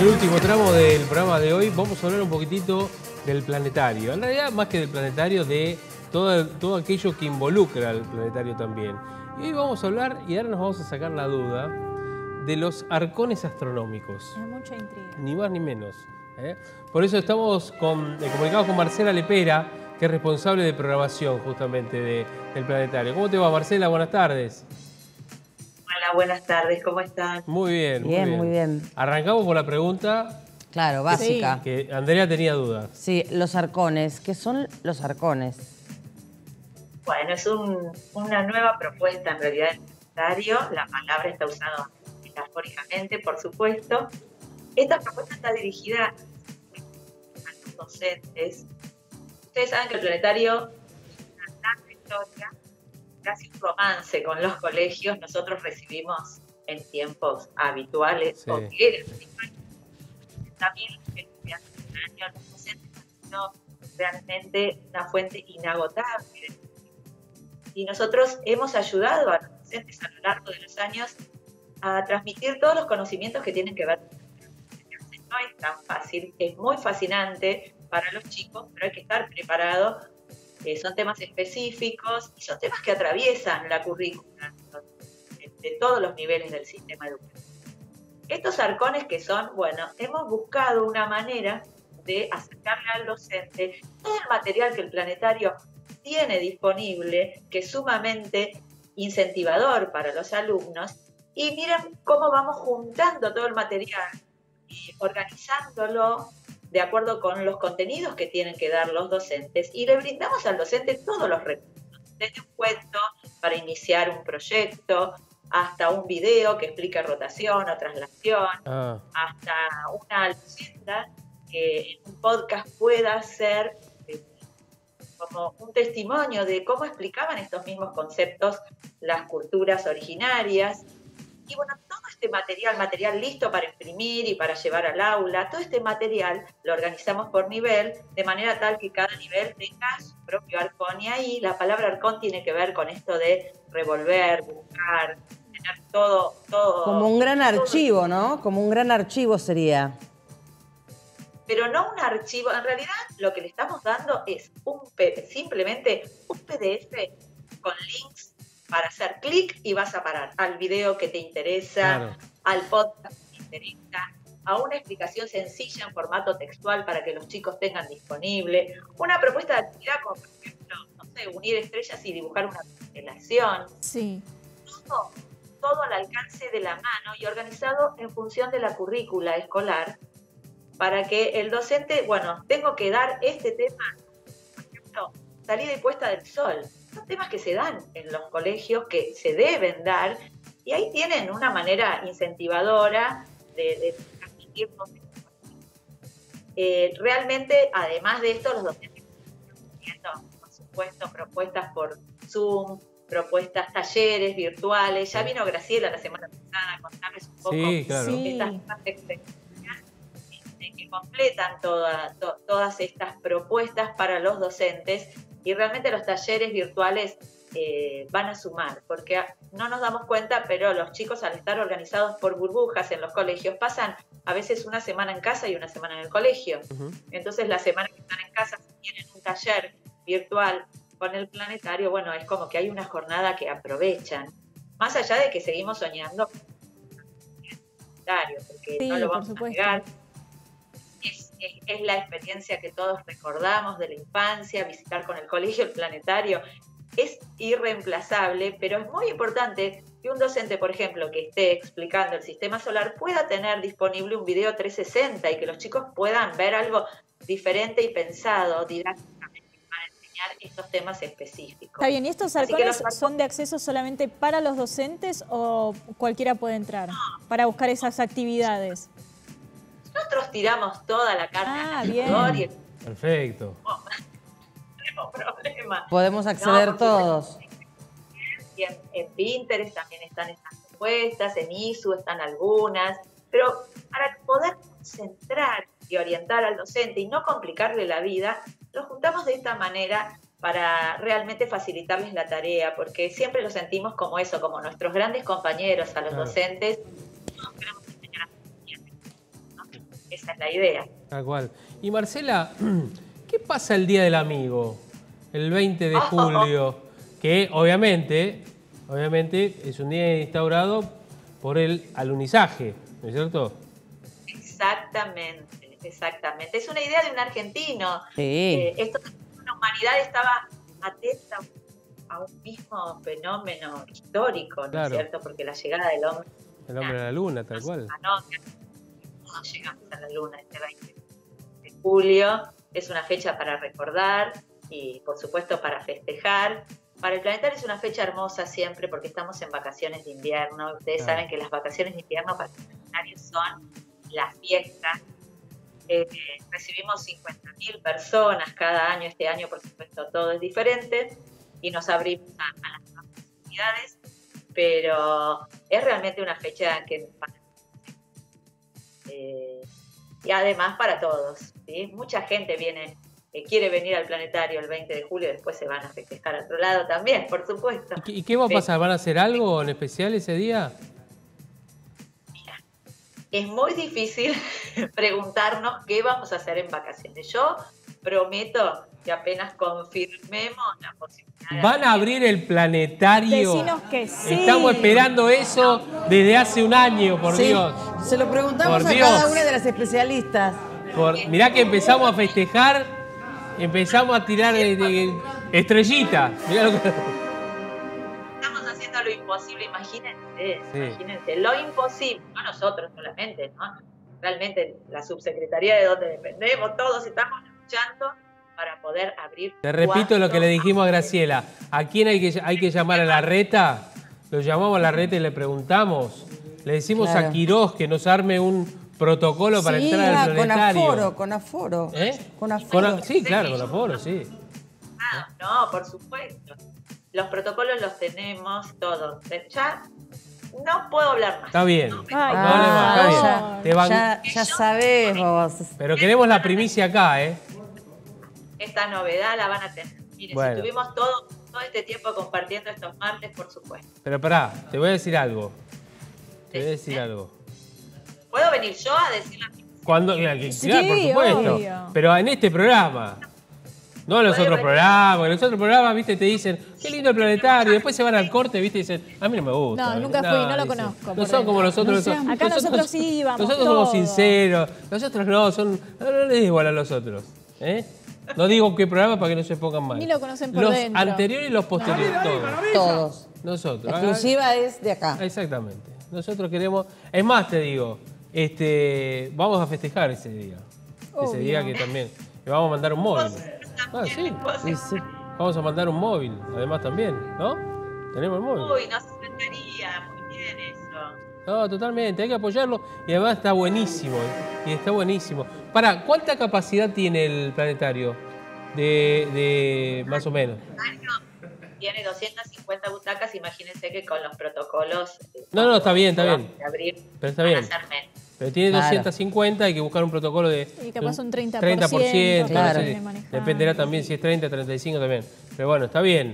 último tramo del programa de hoy vamos a hablar un poquitito del planetario. En realidad, más que del planetario, de todo aquello que involucra al planetario también. Y hoy vamos a hablar, y ahora nos vamos a sacar la duda, de los arcones astronómicos. Es mucha intriga. Ni más ni menos. Por eso estamos comunicados con Marcela Lepera, que es responsable de programación justamente del planetario. ¿Cómo te va, Marcela? Buenas tardes. Hola, buenas tardes, ¿cómo están? Muy bien, muy bien. Arrancamos por la pregunta. Claro, básica. Que Andrea tenía dudas. Sí, los arcones. ¿Qué son los arcones? Bueno, es una nueva propuesta en realidad del planetario. La palabra está usada metafóricamente, por supuesto. Esta propuesta está dirigida a los docentes. Ustedes saben que el planetario es una larga historia, casi un romance con los colegios. Nosotros recibimos en tiempos habituales, Sí. o que eran habituales, también hace un año los docentes han sido realmente una fuente inagotable. Y nosotros hemos ayudado a los docentes a lo largo de los años a transmitir todos los conocimientos que tienen que ver con el. No es tan fácil, es muy fascinante para los chicos, pero hay que estar preparado. Son temas específicos y son temas que atraviesan la currícula de todos los niveles del sistema educativo. Estos arcones que son, bueno, hemos buscado una manera de acercarle al docente todo el material que el planetario tiene disponible, que es sumamente incentivador para los alumnos. Y miren cómo vamos juntando todo el material y organizándolo de acuerdo con los contenidos que tienen que dar los docentes, y le brindamos al docente todos los recursos, desde un cuento para iniciar un proyecto, hasta un video que explica rotación o traslación, hasta una leyenda que en un podcast pueda ser como un testimonio de cómo explicaban estos mismos conceptos las culturas originarias. Y bueno, todo este material listo para imprimir y para llevar al aula, todo este material lo organizamos por nivel, de manera tal que cada nivel tenga su propio arcón. Y ahí la palabra arcón tiene que ver con esto de revolver, buscar, tener todo. Como un gran archivo, ¿no? Como un gran archivo sería. Pero no un archivo, en realidad lo que le estamos dando es simplemente un PDF con links para hacer clic y vas a parar al video que te interesa, claro, al podcast que te interesa, a una explicación sencilla en formato textual para que los chicos tengan disponible, una propuesta de actividad como, por ejemplo, no sé, unir estrellas y dibujar una constelación. Sí. Todo al alcance de la mano y organizado en función de la currícula escolar, para que el docente, bueno, tengo que dar este tema, por ejemplo, salida y puesta del sol. Son temas que se dan en los colegios, que se deben dar, y ahí tienen una manera incentivadora de transmitir. Realmente, además de esto, los docentes están haciendo, por supuesto, propuestas por Zoom, propuestas, talleres virtuales. Ya vino Graciela la semana pasada a contarles un poco estas experiencias que completan todas estas propuestas para los docentes. Y realmente los talleres virtuales van a sumar, porque no nos damos cuenta, pero los chicos, al estar organizados por burbujas en los colegios, pasan a veces una semana en casa y una semana en el colegio. Entonces, la semana que están en casa, si tienen un taller virtual con el planetario, bueno, es como que hay una jornada que aprovechan, más allá de que seguimos soñando con el planetario, porque no lo vamos a negar. Es la experiencia que todos recordamos de la infancia, visitar con el colegio el planetario. Es irreemplazable, pero es muy importante que un docente, por ejemplo, que esté explicando el sistema solar, pueda tener disponible un video 360 y que los chicos puedan ver algo diferente y pensado didácticamente para enseñar estos temas específicos. Está bien, ¿y estos arcones son de acceso solamente para los docentes o cualquiera puede entrar para buscar esas actividades? Nosotros tiramos toda la carta en el y perfecto. No tenemos problema. Podemos acceder todos. Y en Pinterest también están estas propuestas, en ISU están algunas, pero para poder concentrar y orientar al docente y no complicarle la vida, los juntamos de esta manera para realmente facilitarles la tarea, porque siempre lo sentimos como eso, como nuestros grandes compañeros a los docentes. Todos queremos enseñar a los estudiantes, ¿no? esa es la idea. Tal cual. Y Marcela, ¿qué pasa el Día del Amigo? El 20 de julio, que obviamente es un día instaurado por el alunizaje, ¿no es cierto? Exactamente, exactamente. Es una idea de un argentino. Sí. La humanidad estaba atenta a un mismo fenómeno histórico, ¿no es Claro. cierto? Porque la llegada del hombre... El hombre a la luna, tal cual. Todos llegamos a la luna este 20 de julio. Es una fecha para recordar y, por supuesto, para festejar. Para el planetario es una fecha hermosa siempre porque estamos en vacaciones de invierno. Ustedes saben que las vacaciones de invierno para el planetario son la fiesta. Recibimos 50.000 personas cada año. Este año, por supuesto, todo es diferente y nos abrimos a las nuevas posibilidades, pero es realmente una fecha que y además para todos, ¿sí? Mucha gente quiere venir al planetario el 20 de julio y después se van a festejar a otro lado también, por supuesto. ¿Y qué va a pasar? ¿Van a hacer algo en especial ese día? Es muy difícil preguntarnos qué vamos a hacer en vacaciones. Yo prometo que apenas confirmemos la posibilidad. ¿Van a abrir el planetario? Decinos que sí. Estamos esperando eso desde hace un año, por Sí, Dios. se lo preguntamos Por a Dios. cada una de las especialistas. Mirá que empezamos a festejar, empezamos a tirar estrellitas. Mirá lo que... Estamos haciendo lo imposible, imagínense, Sí. imagínense, lo imposible, no nosotros solamente, ¿no? Realmente la subsecretaría de donde dependemos, todos estamos luchando para poder abrir. Te repito lo que le dijimos a Graciela. ¿A quién hay que llamar a la reta? Lo llamamos a la reta y le preguntamos. Le decimos Claro. a Quirós que nos arme un protocolo para Sí, entrar al con planetario. aforo, con aforo. ¿Eh? Con aforo. Sí, claro, con aforo, sí. No, por supuesto. Los protocolos los tenemos todos. Ya no puedo hablar más. Está bien. Ay, No hable más, está bien. ya- Te van- Ya sabés vos. Pero queremos la primicia acá, ¿eh? Esta novedad la van a tener. Miren, Bueno. si estuvimos todo este tiempo compartiendo estos martes, por supuesto. Pero pará, te voy a decir algo. Te voy a decir algo. ¿Puedo venir yo a decir la Cuando, claro, por supuesto. obvio. Pero en este programa. No en los Puede otros venir. programas. En los otros programas, viste, te dicen, qué lindo el planetario. Después se van al corte, viste, y dicen, a mí no me gusta. No, nunca fui, no lo dicen, conozco No por son como dentro. nosotros. No sean- Acá nosotros sí íbamos Nosotros somos todos. sinceros. Nosotros no les es igual a los otros. ¿Eh? No digo qué programa para que no se pongan mal. Ni lo conocen por los dentro. anteriores y los posteriores, todos. Todos. Nosotros. La exclusiva es de acá. Exactamente. Nosotros queremos. Es más, te digo, vamos a festejar ese día. Ese Obvio. día que también. Le vamos a mandar un móvil. Ah, sí. Sí, sí. Vamos a mandar un móvil, además también, ¿no? Tenemos el móvil. Uy, nos encantaría, muy bien eso. No, totalmente, hay que apoyarlo y además está buenísimo. Y está buenísimo. Para, ¿cuánta capacidad tiene el planetario? De más o menos. Tiene 250 butacas, imagínense que con los protocolos... No, está bien, está bien. de abrir, Pero está van a bien. ser menos. Pero tiene Claro. 250, hay que buscar un protocolo de... Y capaz un 30%, 30%, claro. no sé, de manejar. dependerá también si es 30, 35 también. Pero bueno, está bien,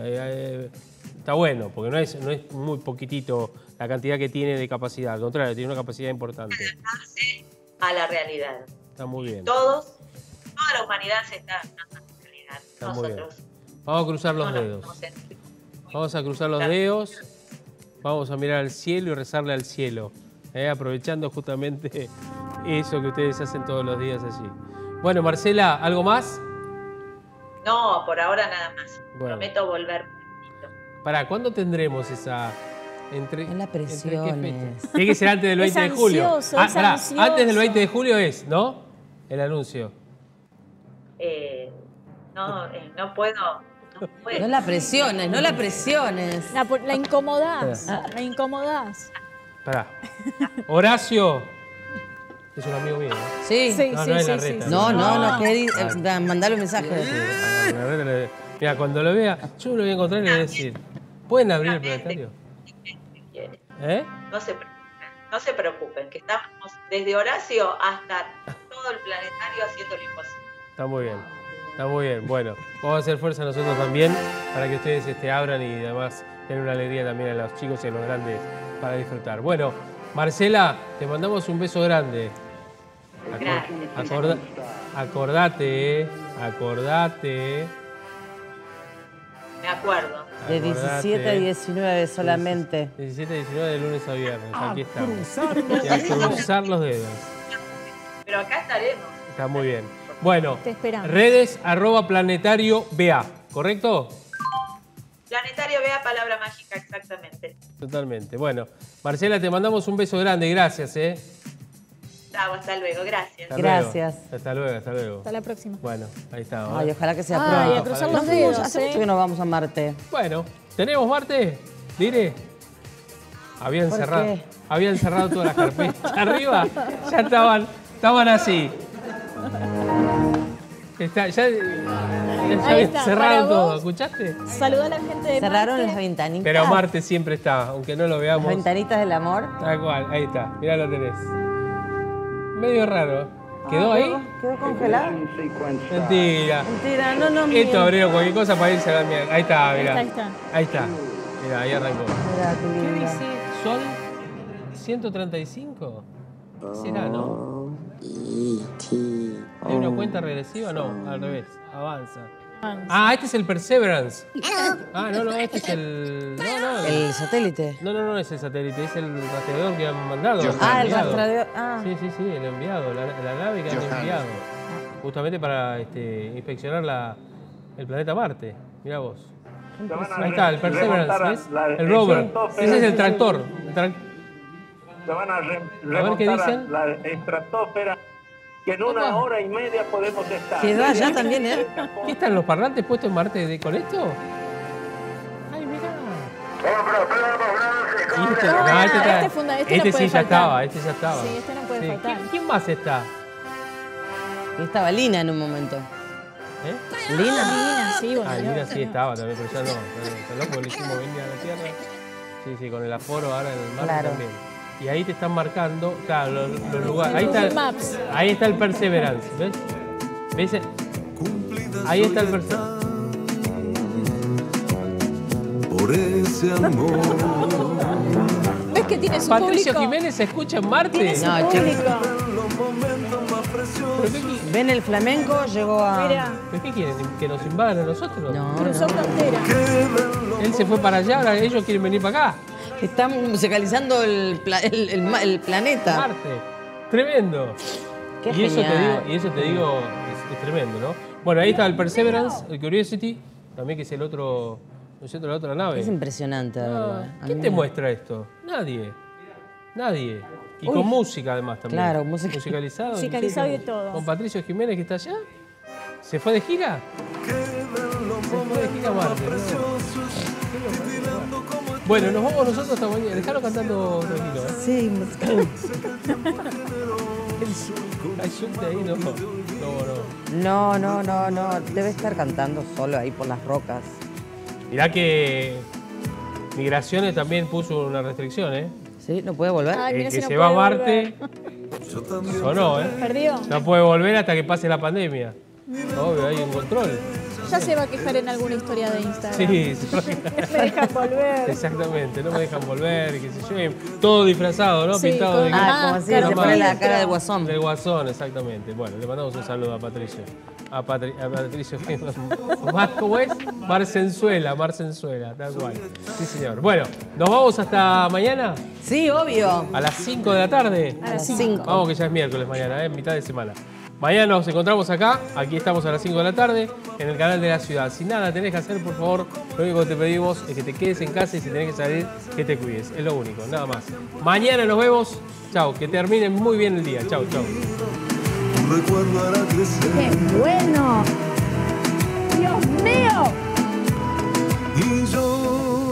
está bueno, porque no es muy poquitito la cantidad que tiene de capacidad, al contrario, tiene una capacidad importante. A la realidad. Está muy bien. Toda la humanidad se está adaptando a la realidad. Está muy bien. Nosotros Vamos a cruzar los no nos dedos. podemos sentir. Vamos a cruzar los dedos, vamos a mirar al cielo y rezarle al cielo, aprovechando justamente eso que ustedes hacen todos los días allí. Bueno, Marcela, ¿algo más? No, por ahora nada más. Bueno. Prometo volver prontito. ¿Para cuándo tendremos esa... No la presiones. Tiene que ser antes del Es 20 de julio. ansioso, es Pará, ansioso. antes del 20 de julio es, ¿no? El anuncio. No puedo. No puedo. No la presiones, no la presiones. La incomodás, la incomodás. Pará. Horacio. Es un amigo mío, ¿no? Sí. Sí, No, sí, no es sí, la sí, reta. sí. No, mandale un mensaje. Mira, cuando lo vea, yo lo voy a encontrar y le voy a decir, ¿pueden abrir el planetario? ¿Eh? No se preocupen, que estamos desde Horacio hasta todo el planetario haciendo lo imposible. Está muy bien, está muy bien. Bueno, vamos a hacer fuerza nosotros también para que ustedes abran y además den una alegría también a los chicos y a los grandes para disfrutar. Bueno, Marcela, te mandamos un beso grande. Gracias. Acordate. Me acuerdo. De 17 a 19 solamente. 17 a 19 de lunes a viernes. Aquí estamos. Y a cruzar los dedos. Pero acá estaremos. Está muy bien. Bueno, Te esperamos. redes @planetario.ba, ¿correcto? Planetario vea palabra mágica, exactamente. Totalmente. Bueno, Marcela, te mandamos un beso grande. Gracias, Chao, hasta luego. Gracias. Hasta Gracias. luego. Hasta luego, hasta luego. Hasta la próxima. Bueno, ahí está. Ay, ojalá que sea Ay, pronto. a cruzar ojalá los que- dedos, Hace mucho que ¿eh? nos vamos a Marte. Bueno, ¿tenemos Marte? Dire. Habían ¿Por cerrado, qué? habían cerrado todas las carpetas. Arriba ya estaban así. Ya Ahí habían está, cerrado para todo, vos. ¿escuchaste? Saluda a la gente de Cerraron Marte. las ventanitas. Pero Marte siempre está, aunque no lo Las veamos. ventanitas del amor. Tal cual, ahí está, mirá lo tenés. Medio raro. ¿Quedó ahí? ¿Quedó congelado? Mentira. Mentira, no. Esto abrió cualquier cosa para irse a la mierda. Ahí está, mirá. Ahí está. Ahí está. Mirá, ahí arrancó. Mira, qué ¿Qué lindo. dice? ¿Sol 135? ¿Será, no? ¿Hay una cuenta regresiva? No, al revés. Avanza. Ah, este es el Perseverance. Ah, no, este es el... No. El satélite. No es el satélite, es el rastreador que han mandado. Ah, el enviado. rastreador. Ah. Sí, el enviado, la nave que han enviado. Justamente para inspeccionar el planeta Marte. Mirá vos. Ahí está, el Perseverance, ¿ves? El rover. Ese es el tractor. Se van a ver, ¿qué remontar dicen? la estratosfera, que en una hora y media podemos estar. Quedó allá también, ¿eh? ¿Qué están los parlantes puestos en Marte con esto? Ay, mirá. Y este, No, este está- este funda- este no este puede sí ya faltar. estaba, este ya estaba. Sí, este no puede Sí. faltar. ¿Quién más está? Y estaba Lina en un momento. ¿Eh? ¿Lina? Lina, sí, bueno. Ah, Lina sí estaba también, pero ya no. Está loco, le hicimos venir a la Tierra. Sí, con el aforo ahora en el mar Claro. también. Y ahí te están marcando, claro, los lugares. Ahí Google está, Maps. ahí está el Perseverance, ¿ves? ¿Ves? Ahí está el Perseverance. Por ese amor. ¿Ves que tiene su Patricio público? Jiménez se escucha en Marte. Tiene su No, chicos. público. ¿Pero qué, Ven el flamenco, llegó a... Mira, pero qué quieren? ¿Que nos invadan a nosotros? No, cruzó frontera. Él se fue para allá, ahora ellos quieren venir para acá. Están musicalizando el planeta. Marte. Tremendo. Qué y genial. eso te digo, es tremendo, ¿no? Bueno, ahí está el Perseverance, el Curiosity, también que es el otro, ¿no es cierto? La otra nave. Es impresionante, de verdad. A ¿Quién mí te me- muestra esto? Nadie. Y Uy. con música además también. Claro, música. Musicalizado. Musicalizado sí, y todo. Con Patricio Jiménez que está allá. ¿Se fue de gira? Se fue de gira a Marte, ¿no? Bueno, nos vamos nosotros hasta mañana. Dejalo cantando tranquilo, ¿eh? Sí, música. Hay subte ahí, no. No. Debe estar cantando solo ahí por las rocas. Mirá que Migraciones también puso una restricción, ¿eh? ¿Sí? ¿No puede volver? Ay, El mira que si no se va a puede Marte sonó, ¿eh? ¿Perdió? No puede volver hasta que pase la pandemia. Obvio, hay un control. Ya se va a quejar en alguna historia de Instagram. Sí, Me dejan volver. exactamente. No me dejan volver, qué sé yo. Todo disfrazado, ¿no? Sí, Pintado de con- Ah, como si Claro, se no, pone no, la cara del guasón. Del guasón, exactamente. Bueno, le mandamos un saludo a Patricio. A Patricio. ¿Cómo es? Marcenzuela, tal cual. Sí, señor. Bueno, ¿nos vamos hasta mañana? Sí, obvio. A las 5 de la tarde. A las 5. Vamos que ya es miércoles mañana, mitad de semana. Mañana nos encontramos acá, aquí estamos a las 5 de la tarde, en el canal de la ciudad. Si nada tenés que hacer, por favor, lo único que te pedimos es que te quedes en casa y si tenés que salir, que te cuides. Es lo único, nada más. Mañana nos vemos. Chau, que terminen muy bien el día. Chau. Un recuerdo hará crecer. ¡Qué bueno! ¡Dios mío! Y yo